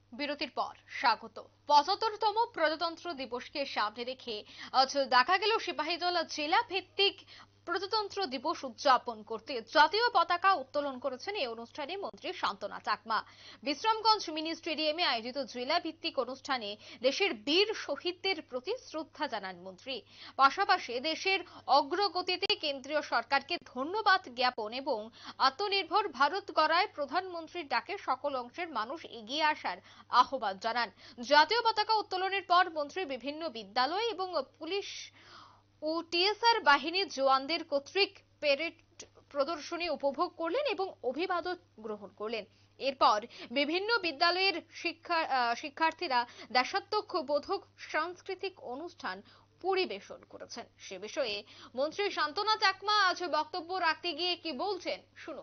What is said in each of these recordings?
বিরতির পর স্বাগত। ৭৫তম প্রজাতন্ত্র দিবসকে সামনে রেখে আজ দেখা গেল সিপাহীজলা জেলা ভিত্তিক প্রজাতন্ত্র দিবস উদযাপন করতে জাতীয় পতাকা উত্তোলন করেছেন এই অনুষ্ঠানে মন্ত্রী শান্তনা চাকমা। বিশ্রামগঞ্জ মিনি স্টেডিয়ামে আয়োজিত জেলা ভিত্তিক অনুষ্ঠানে দেশের বীর শহীদদের প্রতি শ্রদ্ধা জানান মন্ত্রী। পাশাপাশি দেশের অগ্রগতিতে কেন্দ্রীয় সরকারকে ধন্যবাদ জ্ঞাপন এবং আত্মনির্ভর ভারত গড়ায় প্রধানমন্ত্রীর ডাকে সকল অংশের মানুষ এগিয়ে আসার আহ্বান জানান। জাতীয় পতাকা উত্তোলনের পর মন্ত্রী বিভিন্ন বিদ্যালয় এবং পুলিশ ও টিএসআর বাহিনীর জওয়ানদের কর্তৃক প্যারেড প্রদর্শনী উপভোগ করলেন এবং অভিবাদন গ্রহণ করলেন। এরপর বিভিন্ন বিদ্যালয়ের শিক্ষার্থীরা দেশাত্মবোধক সাংস্কৃতিক অনুষ্ঠান পরিবেশন করেছেন। সে বিষয়ে মন্ত্রী শান্তনা চাকমা আজ বক্তব্য রাখতে গিয়ে কি বলছেন শুনুন।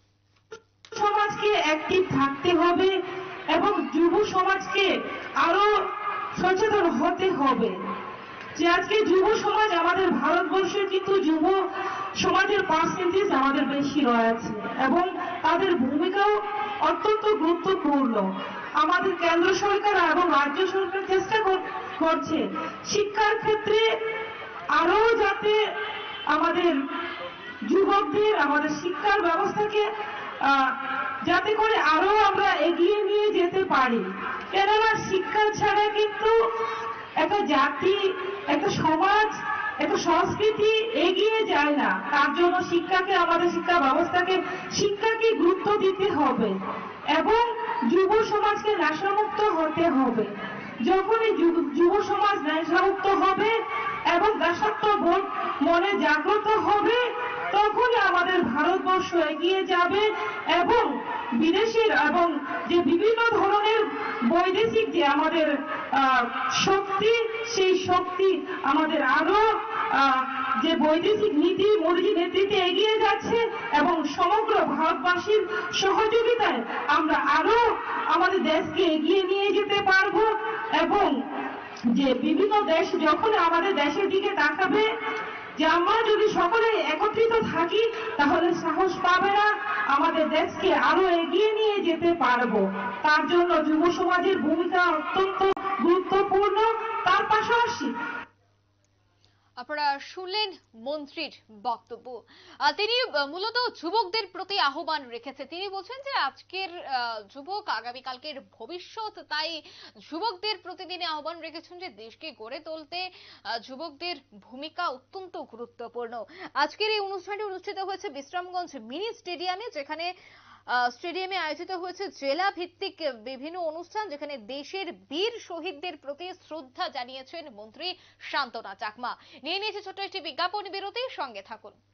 সমাজকে অ্যাক্টিভ থাকতে হবে এবং যুব সমাজকে আরো সচেতন হতে হবে যে আজকে যুব সমাজ আমাদের ভারতবর্ষে কিন্তু যুব সমাজের পার্সেন্টেজ আমাদের বেশি রয়েছে এবং তাদের ভূমিকাও অত্যন্ত গুরুত্বপূর্ণ। আমাদের কেন্দ্র সরকার এবং রাজ্য সরকার চেষ্টা করছে শিক্ষার ক্ষেত্রে আরো যাতে আমাদের যুবকদের আমাদের শিক্ষার ব্যবস্থাকে যাতে করে আরো আমরা এগিয়ে নিয়ে যেতে পারি। কেননা শিক্ষা ছাড়া কিন্তু একটা জাতি একটা সমাজ একটা সংস্কৃতি এগিয়ে যায় না। তার জন্য শিক্ষাকে আমাদের শিক্ষা ব্যবস্থাকে শিক্ষাকে গুরুত্ব দিতে হবে এবং যুব সমাজকে নেশামুক্ত হতে হবে। যখনই যুব সমাজ নেশামুক্ত হবে এবং দেশাত্মবোধ মনে জাগ্রত হবে তখনই আমাদের ভারতবর্ষ এগিয়ে যাবে এবং বিদেশের এবং যে বিভিন্ন ধরনের বৈদেশিক যে আমাদের শক্তি সেই শক্তি আমাদের আরো যে বৈদেশিক নীতি মোদীর নেতৃত্বে এগিয়ে যাচ্ছে এবং সমগ্র ভারতবাসীর সহযোগিতায় আমরা আরো আমাদের দেশকে এগিয়ে নিয়ে যেতে পারবো এবং যে বিভিন্ন দেশ যখন আমাদের দেশের দিকে তাকাবে যে আমরা যদি সকলে একত্রিত থাকি তাহলে সাহস পাবে না আমাদের দেশকে আরো এগিয়ে নিয়ে যেতে পারবো। তার জন্য যুব সমাজের ভূমিকা অত্যন্ত গুরুত্বপূর্ণ। তার পাশাপাশি আপনারা শুনলেন মন্ত্রীর বক্তব্য। তিনি মূলত যুবকদের প্রতি আহ্বান রেখেছে। তিনি বলছেন যে আজকের যুবক আগামীকালকের ভবিষ্যৎ, তাই যুবকদের প্রতি তিনি আহ্বান রেখেছেন যে দেশকে গড়ে তুলতে যুবকদের ভূমিকা অত্যন্ত গুরুত্বপূর্ণ। আজকের এই অনুষ্ঠানটি অনুষ্ঠিত হয়েছে বিশ্রামগঞ্জ মিনি স্টেডিয়ামে, যেখানে স্টেডিয়ামে আয়োজিত হয়েছে জেলা ভিত্তিক বিভিন্ন অনুষ্ঠান, যেখানে দেশের বীর শহীদদের প্রতি শ্রদ্ধা জানিয়েছেন মন্ত্রী শান্তনা চাকমা। নিয়ে নিয়েছে ছোট্ট একটি বিজ্ঞাপন বিরতি, সঙ্গে থাকুন।